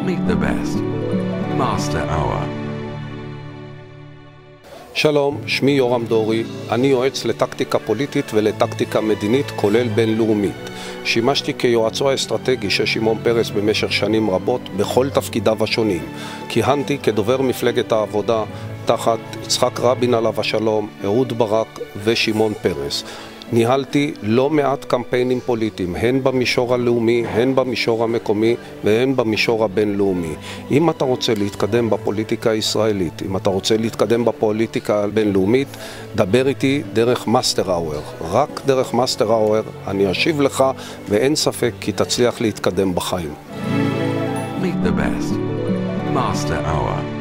Meet the best. Master Hour. שלום, שמי יורם דורי, אני יועץ לטקטיקה פוליטית ולטקטיקה מדינית כולל בינלאומית. שימשתי כיועצו האסטרטגי של שמעון פרס במשך שנים רבות בכל תפקידיו השונים. כיהנתי כדובר מפלגת העבודה תחת יצחק רבין עליו השלום, אהוד ברק ושמעון פרס. ניהלתי לא מעט קמפיינים פוליטיים, הן במישור הלאומי, הן במישור המקומי והן במישור הבינלאומי. אם אתה רוצה להתקדם בפוליטיקה הישראלית, אם אתה רוצה להתקדם בפוליטיקה הבינלאומית, דבר איתי דרך מאסטר האואר. רק דרך מאסטר האואר אני אשיב לך, ואין ספק כי תצליח להתקדם בחיים. Meet the best. Master Hour.